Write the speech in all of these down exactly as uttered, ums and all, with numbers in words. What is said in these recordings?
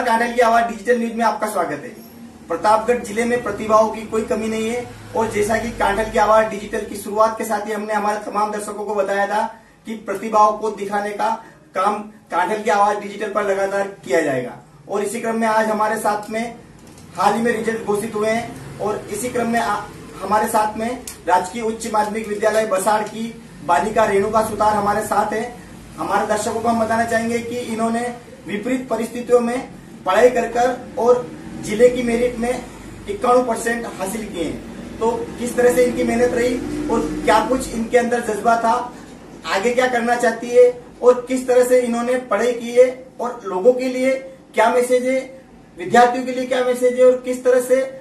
कांठल की आवाज digital news में आपका स्वागत है। प्रतापगढ़ जिले में प्रतिभाओं की कोई कमी नहीं है और जैसा कि कांठल की आवाज डिजिटल की शुरुआत के साथ ही हमने हमारे तमाम दर्शकों को बताया था कि प्रतिभाओं को दिखाने का काम कांठल की आवाज डिजिटल पर लगातार किया जाएगा। और इसी क्रम में आज हमारे साथ में हाल ही में रिजल्ट घोषित हुए हैं और इसी क्रम में आ, हमारे साथ में राजकीय उच्च माध्यमिक विद्यालय बसाड़ की बालिका रेणुका सुतार हमारे साथ है। हमारे दर्शकों को हम बताना चाहेंगे कि इन्होंने विपरीत परिस्थितियों में पढ़ाई कर कर और जिले की मेरिट में इक्यानवे परसेंट हासिल किए हैं। तो किस तरह से इनकी मेहनत रही और क्या कुछ इनके अंदर जज्बा था, आगे क्या करना चाहती है और किस तरह से इन्होंने पढ़ाई की है और लोगों के लिए क्या मैसेज है, विद्यार्थियों के लिए क्या मैसेज है और किस तरह से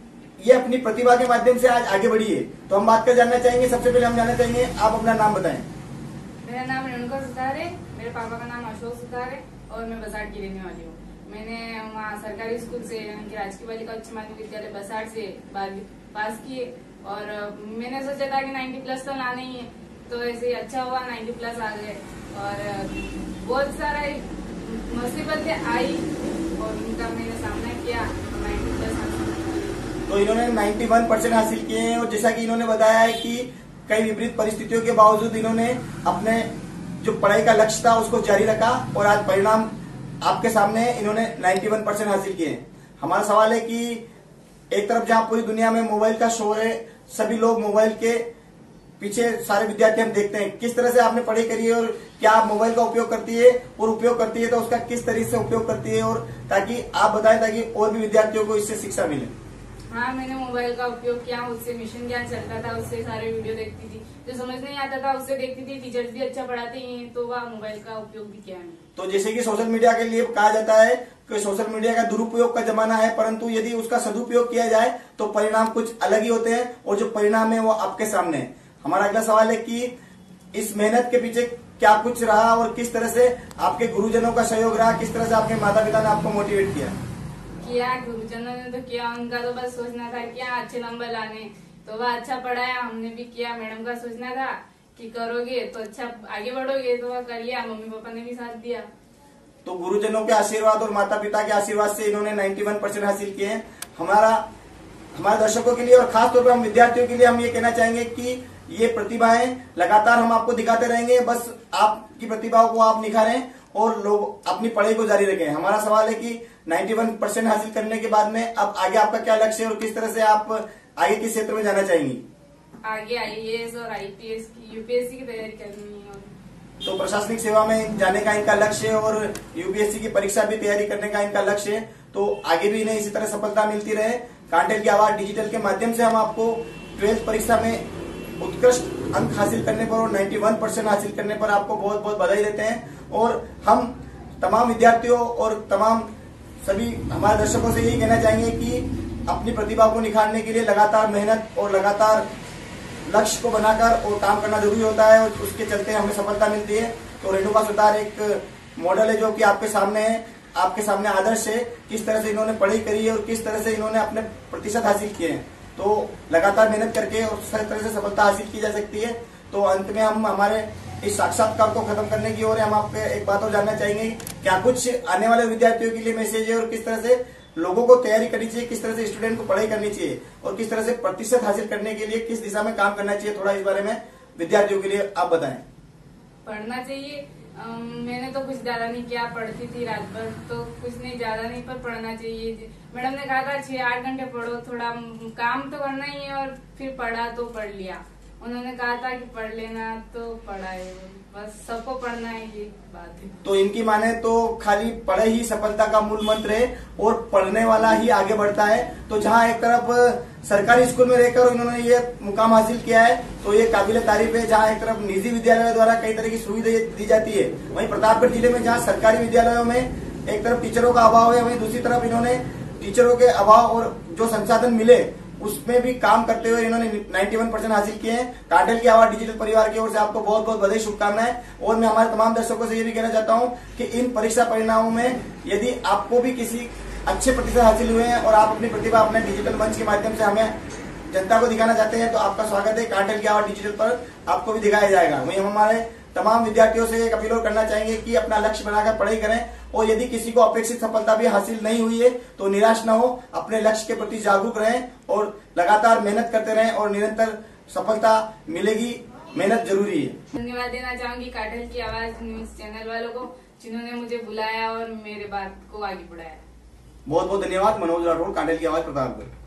ये अपनी प्रतिभा के माध्यम से आज आगे बढ़ी है। तो हम बात कर जानना चाहेंगे। सबसे पहले हम जानना चाहेंगे, आप अपना नाम बताएं। मेरा नाम रेणुका सुतार है, मेरे पापा का नाम अशोक सुतार है और मैं बसाड़ की रहने वाली हूँ। मैंने वहाँ सरकारी स्कूल से यानी कि राजकीय बालिका उच्च माध्यमिक विद्यालय बसाड़ से बारहवीं पास किए और मैंने सोचा था कि नब्बे प्लस तो लाना ही है, तो ऐसे ही अच्छा हुआ, नब्बे प्लस आ गए और बहुत सारा मुसीबतें आई और उनका मैंने सामना किया, नब्बे प्लस हासिल। तो इन्होंने इक्यानवे परसेंट हासिल किए हैं और जैसा कि इन्होंने बताया है कि कई विपरीत परिस्थितियों के बावजूद इन्होंने अपने जो पढ़ाई का लक्ष्य था उसको जारी रखा और आज परिणाम आपके सामने इन्होंने इक्यानवे परसेंट हासिल किए। हमारा सवाल है कि एक तरफ जहां पूरी दुनिया में मोबाइल का शोर है, सभी लोग मोबाइल के पीछे सारे विद्यार्थी हम देखते हैं, किस तरह से आपने पढ़ाई करी है और क्या आप मोबाइल का उपयोग करती है और उपयोग करती है तो उसका किस तरीके से उपयोग करती है, और ताकि आप बताएं ताकि और भी विद्यार्थियों को इससे शिक्षा मिले। हाँ, मैंने मोबाइल का उपयोग किया, उससे मिशन ज्ञान चलता था, उससे सारे वीडियो देखती थी, जो समझ नहीं आता था उससे देखती थी। टीचर्स भी अच्छा पढ़ाते हैं तो वह मोबाइल का उपयोग भी किया है। तो जैसे कि सोशल मीडिया के लिए कहा जाता है कि सोशल मीडिया का दुरुपयोग का जमाना है, परंतु यदि उसका सदुपयोग किया जाए तो परिणाम कुछ अलग ही होते हैं और जो परिणाम है वो आपके सामने है। हमारा अगला सवाल है कि इस मेहनत के पीछे क्या कुछ रहा और किस तरह से आपके गुरुजनों का सहयोग रहा, किस तरह से आपके माता पिता ने आपको मोटिवेट किया? किया गुरुजनों ने तो किया, उनका तो बस सोचना था क्या अच्छे नंबर लाने, तो वह अच्छा पढ़ाया, हमने भी किया। मैडम का सोचना था कि करोगे तो अच्छा आगे बढ़ोगे, तो वह कर लिया। मम्मी पापा ने भी साथ दिया। तो गुरुजनों के आशीर्वाद और माता पिता के आशीर्वाद से इन्होंने इक्यानवे परसेंट हासिल किए हैं। हमारा हमारे दर्शकों के लिए और खासतौर पर हम विद्यार्थियों के लिए हम ये कहना चाहेंगे कि ये प्रतिभाएं लगातार हम आपको दिखाते रहेंगे, बस आपकी प्रतिभाओं को आप निखारें और लोग अपनी पढ़ाई को जारी रखें। हमारा सवाल है कि इक्यानवे परसेंट हासिल करने के बाद में अब आगे आपका क्या लक्ष्य है और किस तरह से आप आगे किस क्षेत्र में जाना चाहेंगी? आगे आई ए एस और आई पी एस की, यू पी एस सी की तैयारी करनी है। तो प्रशासनिक सेवा में जाने का इनका लक्ष्य है और यू पी एस सी की परीक्षा भी तैयारी करने का इनका लक्ष्य है। तो आगे भी इन्हें इसी तरह सफलता मिलती रहे। कांठल की आवाज डिजिटल के माध्यम से हम आपको ट्वेल्थ परीक्षा में उत्कृष्ट अंक हासिल करने पर और इक्यानवे परसेंट हासिल करने पर आपको बहुत बहुत बधाई देते हैं और हम तमाम विद्यार्थियों और तमाम सभी हमारे दर्शकों से यही कहना चाहेंगे कि अपनी प्रतिभा को निखारने के लिए लगातार मेहनत और लगातार लक्ष्य को बनाकर और काम करना जरूरी होता है और उसके चलते हमें सफलता मिलती है। तो रेणुका सुतार एक मॉडल है जो कि आपके सामने है, आपके सामने आदर्श है, किस तरह से इन्होंने पढ़ाई करी है और किस तरह से इन्होंने अपने प्रतिशत हासिल किए हैं। तो लगातार मेहनत करके और सही तरह से सफलता हासिल की जा सकती है। तो अंत में हम हमारे इस साक्षात्कार को खत्म करने की ओर हम आपसे एक बात और जानना चाहेंगे, क्या कुछ आने वाले विद्यार्थियों के लिए मैसेज है और किस तरह से लोगों को तैयारी करनी चाहिए, किस तरह से स्टूडेंट को पढ़ाई करनी चाहिए और किस तरह से प्रतिशत हासिल करने के लिए किस दिशा में काम करना चाहिए, थोड़ा इस बारे में विद्यार्थियों के लिए आप बताएं। पढ़ना चाहिए। मैंने तो कुछ ज्यादा नहीं किया, पढ़ती थी रात भर, तो कुछ नहीं ज्यादा नहीं, पर पढ़ना चाहिए। मैडम ने कहा था छह आठ घंटे पढ़ो, थोड़ा काम तो करना ही है और फिर पढ़ा तो पढ़ लिया। उन्होंने कहा था कि पढ़ लेना, तो पढ़ा है, बस सबको पढ़ना है, ये बात है। तो इनकी माने तो खाली पढ़ाई ही सफलता का मूल मंत्र है और पढ़ने वाला ही आगे बढ़ता है। तो जहाँ एक तरफ सरकारी स्कूल में रहकर उन्होंने ये मुकाम हासिल किया है तो ये काबिल तारीफ है। जहाँ एक तरफ निजी विद्यालयों द्वारा कई तरह की सुविधाएं दी जाती है, वहीं प्रतापगढ़ जिले में जहाँ सरकारी विद्यालयों में एक तरफ टीचरों का अभाव है, वहीं दूसरी तरफ इन्होंने टीचरों के अभाव और जो संसाधन मिले उसमें भी काम करते हुए इन्होंने इक्यानवे परसेंट हासिल किए हैं। कांठल की आवाज डिजिटल परिवार की ओर से आपको बहुत बहुत बधाई, शुभकामनाएं। और मैं हमारे तमाम दर्शकों से ये भी कहना चाहता हूं कि इन परीक्षा परिणामों में यदि आपको भी किसी अच्छे प्रतिशत हासिल हुए हैं और आप अपनी प्रतिभा अपने डिजिटल मंच के माध्यम से हमें जनता को दिखाना चाहते हैं तो आपका स्वागत है। कांठल की आवाज डिजिटल पर आपको भी दिखाया जाएगा। वहीं हम हमारे तमाम विद्यार्थियों से एक अपील और करना चाहेंगे कि अपना लक्ष्य बनाकर पढ़ाई करें और यदि किसी को अपेक्षित सफलता भी हासिल नहीं हुई है तो निराश न हो, अपने लक्ष्य के प्रति जागरूक रहें और लगातार मेहनत करते रहें और निरंतर सफलता मिलेगी। मेहनत जरूरी है। धन्यवाद देना चाहूंगी काठल की आवाज न्यूज चैनल वालों को, जिन्होंने मुझे बुलाया और मेरे बात को आगे बढ़ाया। बहुत बहुत धन्यवाद। मनोज राठौड़, काठल की आवाज, प्रतापगढ़।